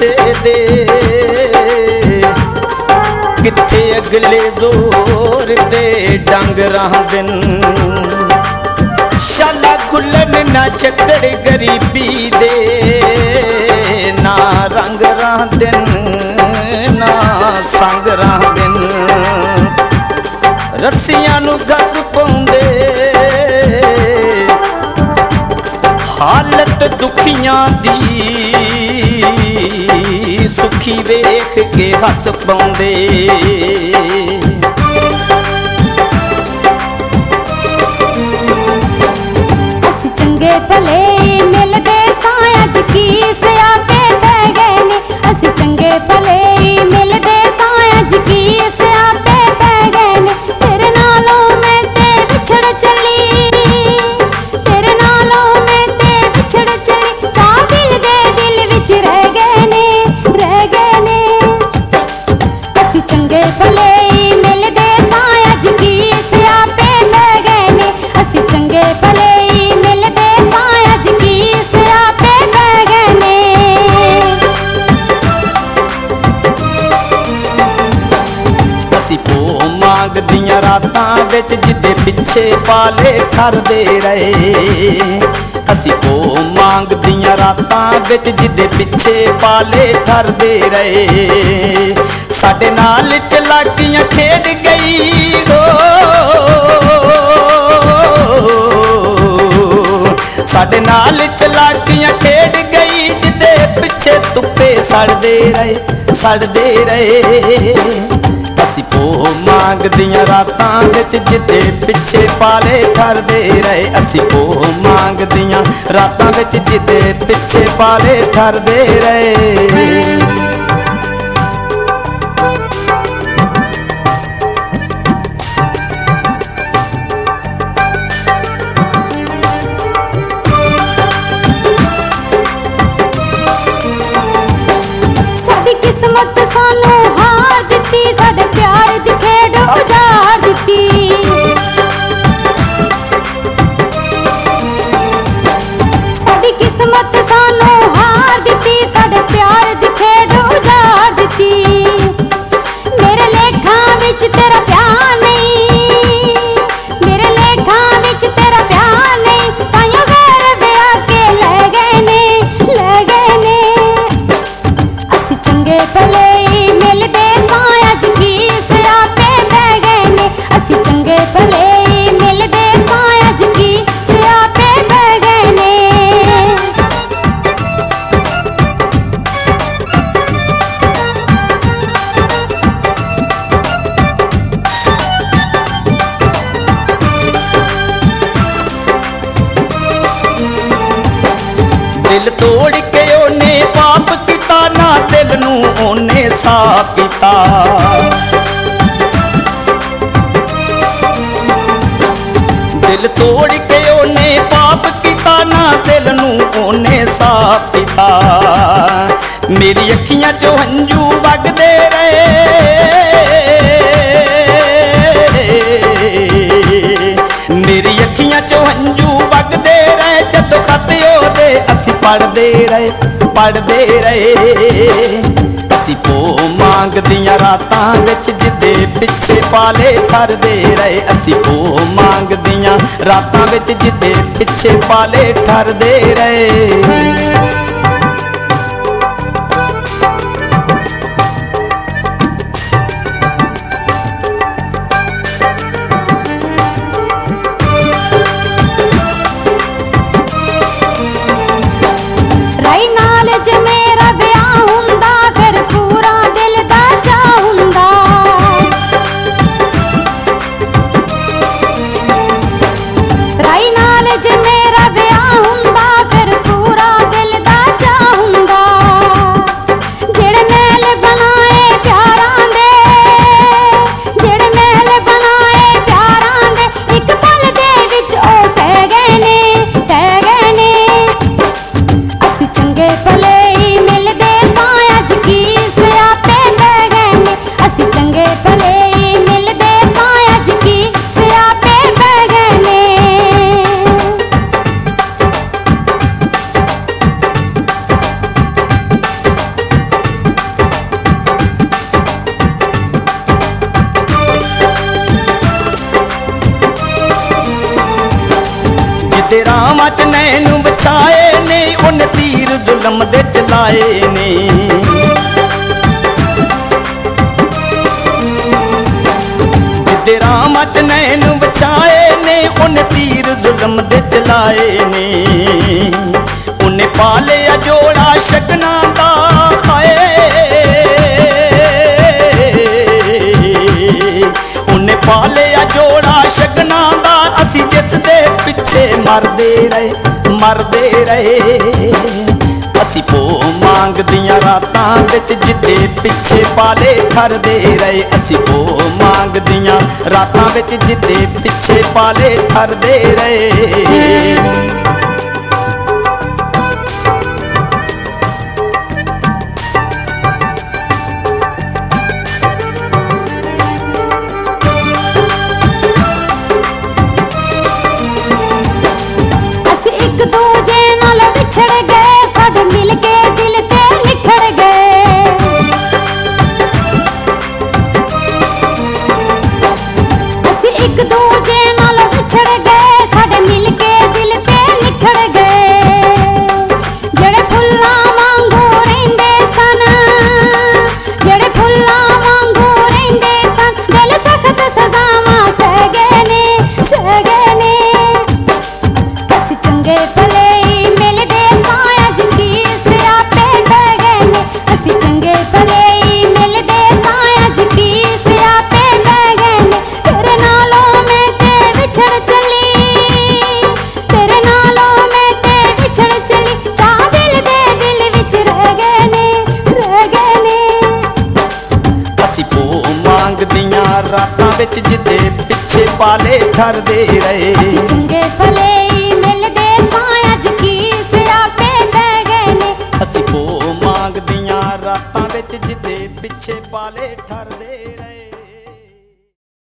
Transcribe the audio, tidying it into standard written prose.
पिछे दे किथे अगले जोर दे डांगरां दिन शाला खुलन ना चक्कर गरीबी दे ना रंग रां दिन ना संग रां दिन रस्सियां नू गस पाउंदे हालत दुखियां दी सुखी वेख के हस पाउंदे असी चंगे भले मिलदे सां अज की सियापे पै गए ने असी चंगे भले मिलदे सां अज की सियापे पै गए ने तेरे नालों मैं ते विछड़ चली तेरे नालों मैं ते विछड़ चली चा दिल दे दिल विच रह गए ने असी चंगे भले मिलदे सां अज की सियापे पै गए ने असी चंगे भले मिलदे सां अज की सियापे पै गए ने असी पो मांगदियां रातां विच जिदे पिछे पाले ठरदे रहे असी पो मांगदियां रातां विच जिदे पिछे पाले ठरदे रहे साडे नाल चलाकियां खेड गई हो साडे नाल चलाकियां खेड गई जिदे पिछे तुप्पे सड़दे रहे असी पो मांगदियां रातां विच जिदे पिछे पाले ठरदे रहे असी पो मांगदियां रातां विच जिदे पिछे पाले ठरदे रहे किस्मत सानू हार दिती साडे प्यार दी खेड उजाड़ दिती साडी किस्मत सानू हार दिती साडे प्यार दी खेड उजाड़ दिती मेरे लेखा विच तेरा प्यार नहीं मेरे लेखा विच तेरा प्यार नहीं ताइयों गैर विआह के ले गए ने असी चंगे भले मिलदे सां अज की सियापे पै गए ने असी चंगे भले मिलदे सां अज की सियापे पै गए ने दिल तोड़ के ओने पाप किता ना दिल नू ओने साफ किता दिल तोड़ के ओने पाप किता ना दिल नू ओने साफ किता मेरी अखियां चो हंजू वगदे रहे मेरी अखियां चो हंजू वगदे रहे जदों खत ओदे असी पढ़दे रहे असी पो मांगदियां रातां विच जिदे पिछे पाले ठरदे रहे असी पो मांगदियां रातां विच जिदे पिछे पाले ठरदे रहे राई नाल जे मेरा विआह हुंदा फिर पूरा दिल दा जा हुंदा राई नाल जे मेरा विआह हुंदा फिर पूरा दिल दा जिदे रामां च नैन विछाए ने उन्हें तीर जुल्म दे चलाए ने। जिदे रामां च नैन विछाए ने उन्हें तीर जुल्म दे चलाए ने। उन्हें पालिया जोड़ा शगना दा खाए, उन्हें पालिया जोड़ा शगना दा असी जिस दे पिछे मरदे रहे। असी पो मांगदियां रातां विच जिदे पिछे पाले ठरदे रहे। असी पो मांगदियां रातां विच जिदे पिछे पाले ठरदे रहे। रातां विच जिदे पिछे पाले ठरदे रहे। असीं चंगे भले मिलदे सां अज की स्यापे पै गए ने। असीं पो मांगदियां रातां विच जिदे पिछे पाले ठरदे